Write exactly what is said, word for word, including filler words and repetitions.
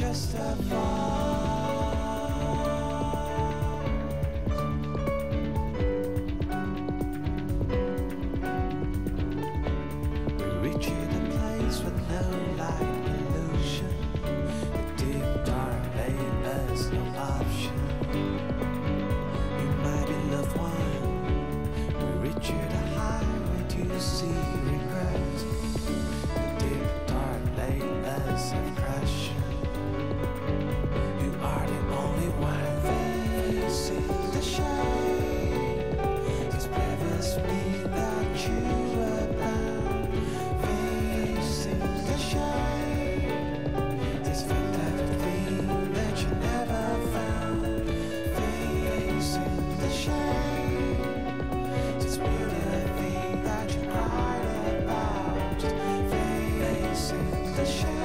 just a fall. We reach a place with no light pollution. The deep dark layers, no option. You might be loved one. We reach a highway to see regret. The deep dark layers of crashing. You are the only one facing the shade. These rivers mean that you were bound, facing the shade. This fantastic thing that you never found, facing the shade. This beautiful thing that you cried about, facing the shade.